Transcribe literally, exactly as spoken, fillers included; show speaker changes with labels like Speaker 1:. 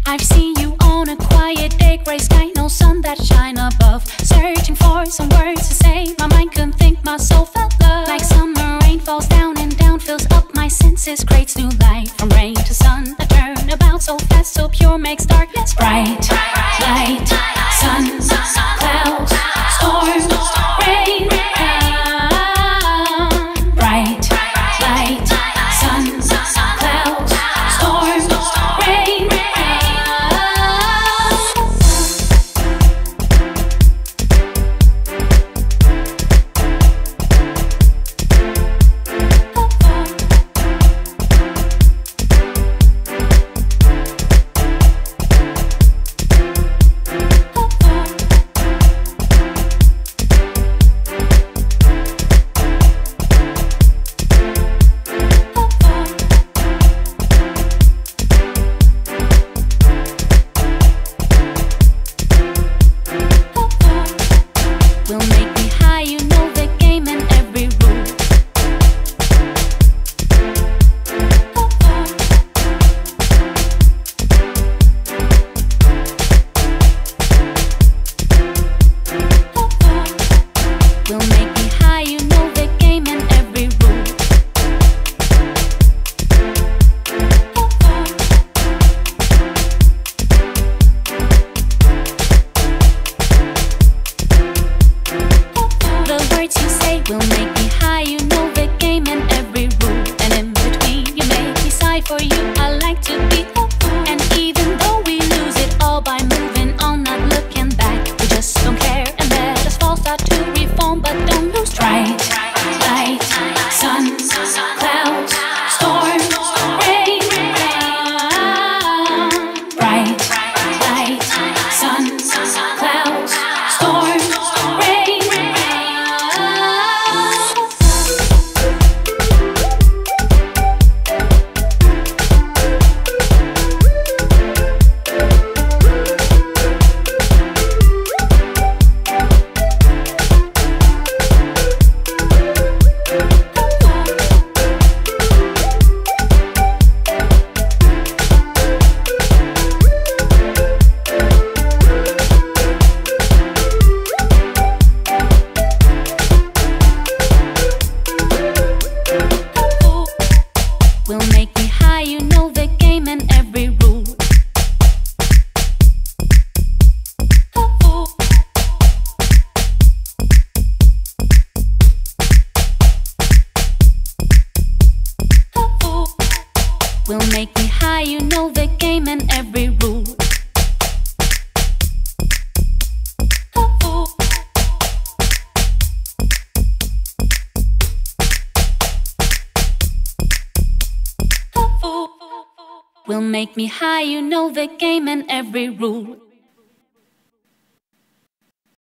Speaker 1: I've seen you on a quiet day, gray sky, no sun that shine above. Searching for some words to say, my mind couldn't think, my soul felt love. Like summer rain falls down and down, fills up my senses, creates new light. From rain to sun, I turn about so fast, so pure, makes darkness bright. Light, sun, clouds, storm, rain. Bright, light, sun, clouds, storm, rain. Will make me high, you know the game and every rule. Will make me high, you know the game and every rule.